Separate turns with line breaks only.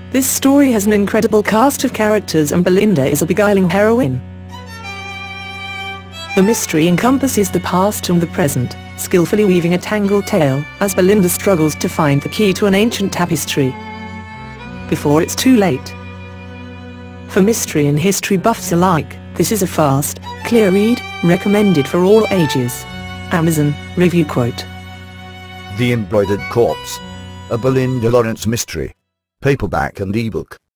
This story has an incredible cast of characters and Belinda is a beguiling heroine. The mystery encompasses the past and the present, skillfully weaving a tangled tale as Belinda struggles to find the key to an ancient tapestry before it's too late. For mystery and history buffs alike, this is a fast, clear read, recommended for all ages. Amazon review quote.
The Embroidered Corpse, a Belinda Lawrence mystery. Paperback and ebook.